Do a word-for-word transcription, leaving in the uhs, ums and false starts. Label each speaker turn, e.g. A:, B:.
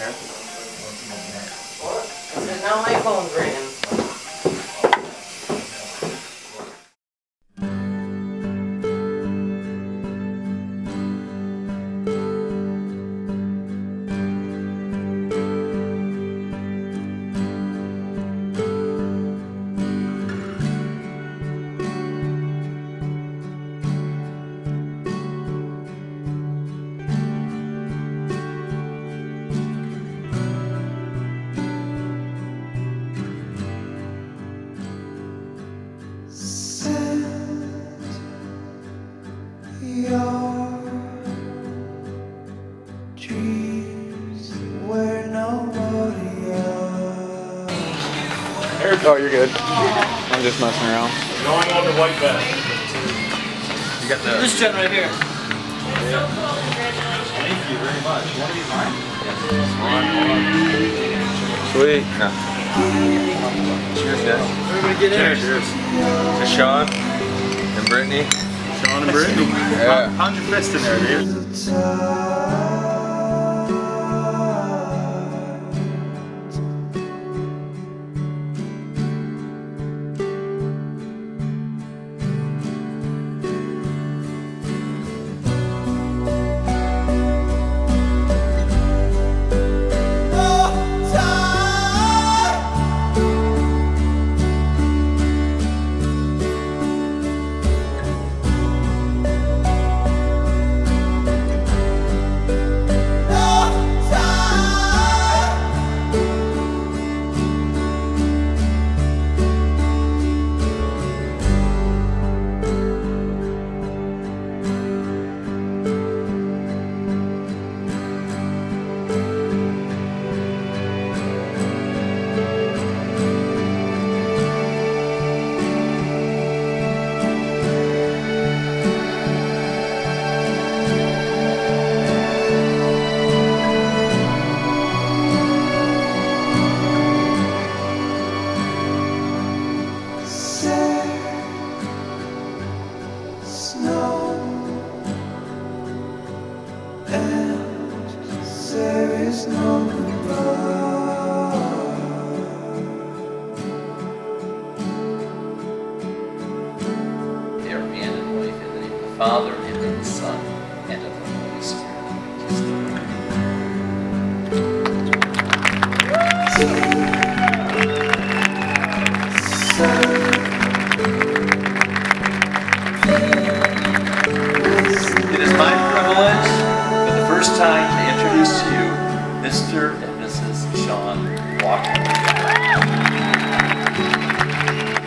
A: And now my phone's ringing.
B: Your dreams were nobody else.
C: Oh, you're good. I'm just messing around.
D: Going on to white vest.
C: You got the...
A: This gen right here.
D: Yeah. Thank you very much. You want to be mine?
C: Yes. Sweet. No. Cheers, guys.
A: Everybody get in.
C: Cheers. To Sean and Brittany.
D: Sean and Brittany.
C: Yeah.
D: Pound your fist in there, dude.
B: There is no goodbye.
E: They are man and wife in the name of the Father, and of the Son, and of the Holy Spirit. Kiss them. It is my privilege for the first time to introduce to you Mister and Missus Sean Walker.